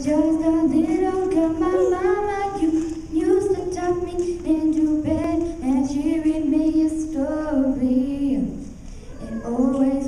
was just a little girl, my mama used to tuck me into bed and she read me a story. It always